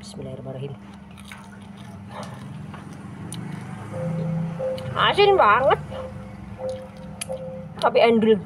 Bismillahirrahmanirrahim. Asin banget, tapi endul.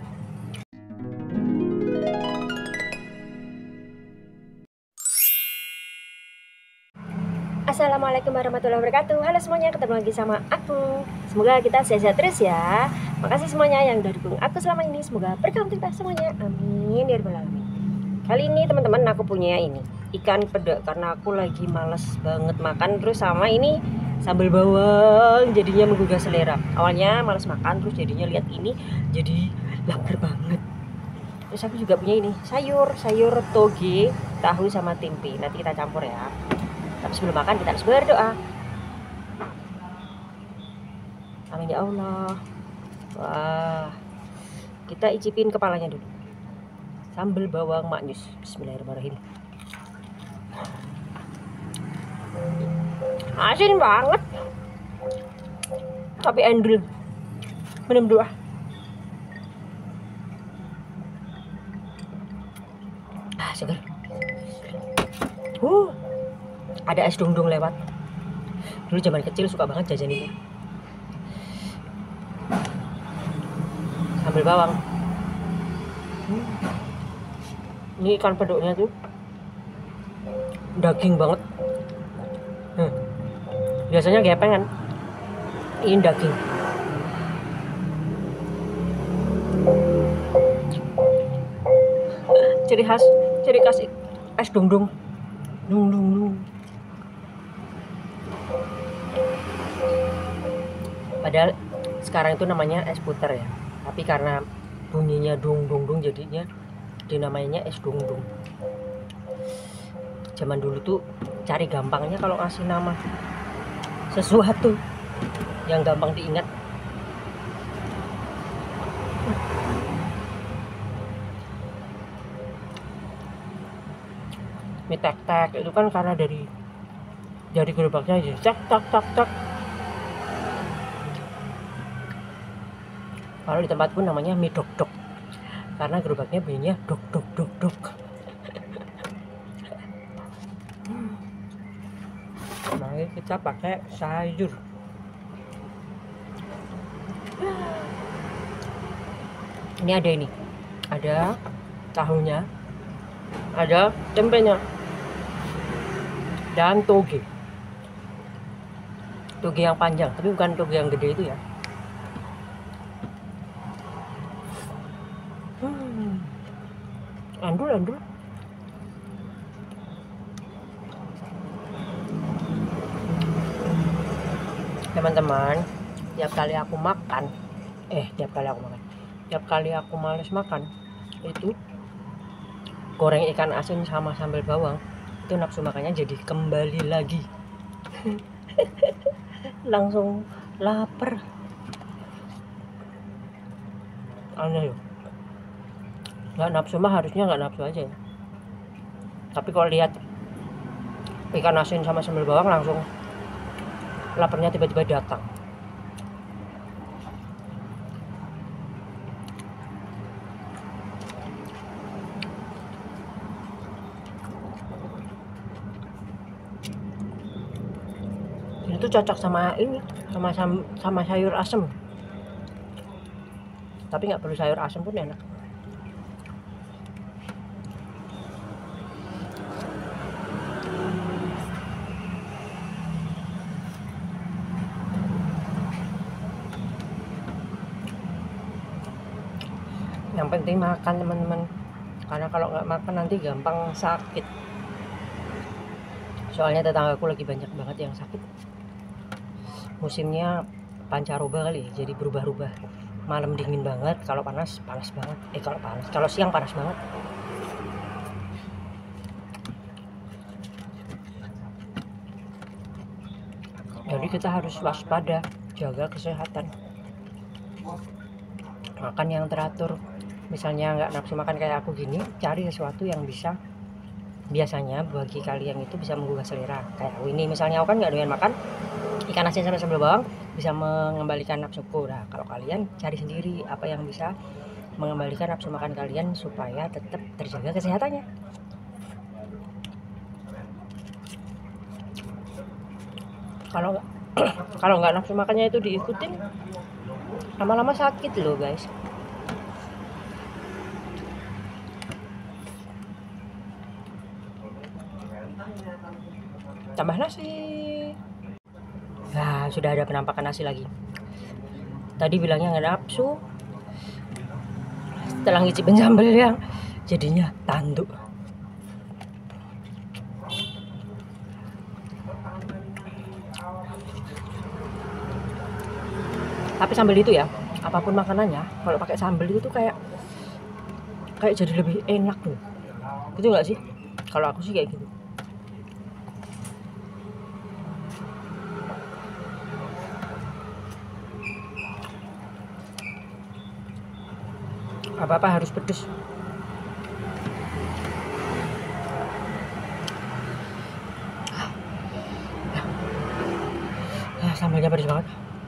Assalamualaikum warahmatullahi wabarakatuh. Halo semuanya, ketemu lagi sama aku. Semoga kita sehat-sehat terus ya. Makasih semuanya yang udah dukung aku selama ini. Semoga berkah untuk kita semuanya. Amin ya rabbal alamin. Kali ini teman-teman aku punya ini ikan peda karena aku lagi males banget makan. Terus sama ini sambal bawang jadinya menggugah selera. Awalnya males makan, terus jadinya lihat ini jadi lapar banget. Terus aku juga punya ini sayur toge, tahu sama tempe. Nanti kita campur ya. Tapi sebelum makan kita harus berdoa. Amin ya Allah. Wah, kita icipin kepalanya dulu. Sambal bawang maknyus. Bismillahirrahmanirrahim. Asin banget, tapi endul. Minum doa. Segar. Ada es dungdung lewat. Dulu zaman kecil suka banget jajan itu. Sambal bawang. Ini ikan pedoknya tuh daging banget. Biasanya gepeng kan. Ini daging. Ciri khas es dungdung. Padahal sekarang itu namanya es puter ya, tapi karena bunyinya dung jadinya dinamainya es dungdung. Zaman dulu tuh cari gampangnya kalau ngasih nama sesuatu yang gampang diingat. Mie tek itu kan karena dari gerobaknya aja cak. Kalau di tempatku namanya mie dok karena gerobaknya bunyinya dok. Mari kita pakai sayur. Ini ada tahunya, ada tempenya, dan toge yang panjang, tapi bukan toge yang gede itu ya. Andul. Teman-teman, tiap kali aku males makan itu goreng ikan asin sama sambal bawang, itu nafsu makannya jadi kembali lagi. Langsung lapar. Aneh loh. Nggak nafsu mah harusnya nggak nafsu aja ya. Tapi kalau lihat ikan asin sama sambal bawang langsung laparnya tiba-tiba datang. Itu cocok sama ini, sama sayur asem. Tapi nggak perlu sayur asem pun enak. Yang penting makan teman-teman, karena kalau nggak makan nanti gampang sakit. Soalnya tetanggaku lagi banyak banget yang sakit. Musimnya pancaroba kali, jadi berubah-ubah. Malam dingin banget, kalau panas banget. Kalau siang panas banget. Jadi kita harus waspada, jaga kesehatan. Makan yang teratur. Misalnya nggak nafsu makan kayak aku gini, cari sesuatu yang biasanya bagi kalian itu bisa menggugah selera. Kayak aku ini misalnya, aku kan nggak doyan makan ikan asin sama sambal bawang, bisa mengembalikan nafsuku. Nah, kalau kalian cari sendiri apa yang bisa mengembalikan nafsu makan kalian supaya tetap terjaga kesehatannya. Kalau kalau nggak nafsu makannya itu diikutin, lama-lama sakit loh guys. Tambah nasi. Nah, sudah ada penampakan nasi lagi. Tadi bilangnya nggak nafsu, setelah ngicipin sambal yang jadinya tanduk. Tapi sambal itu ya, apapun makanannya, kalau pakai sambal itu tuh kayak jadi lebih enak tuh. Gitu nggak sih? Kalau aku sih kayak gitu. Apa-apa harus pedes. Sambalnya pedes banget.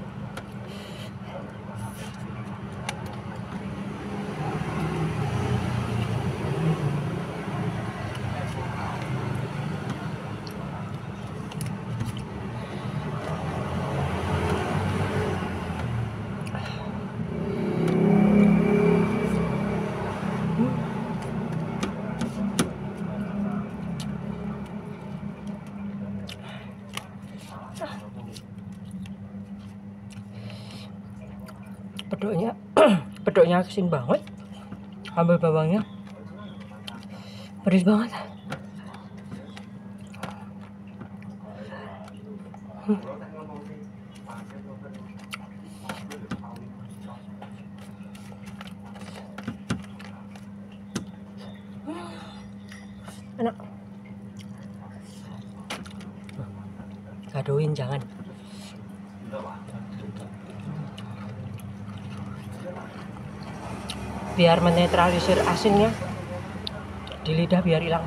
Pedoknya asin banget, sambal bawangnya pedes banget. Enak. Gadoin jangan. Biar menetralisir asinnya di lidah, biar hilang.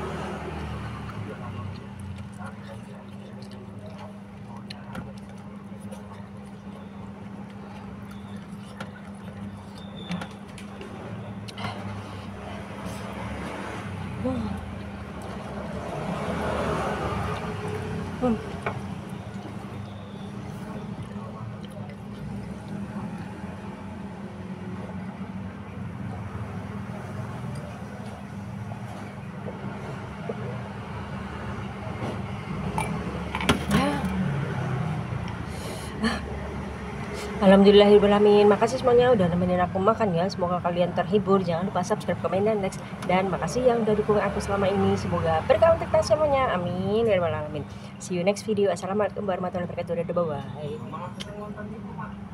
Alhamdulillahirrahmanirrahim. Makasih semuanya udah nemenin aku makan ya. Semoga kalian terhibur. Jangan lupa subscribe, komen, dan next. Dan makasih yang udah dukung aku selama ini. Semoga berkah untuk kita semuanya. Amin ya rabbal alamin. See you next video. Assalamualaikum warahmatullahi wabarakatuh. Bye.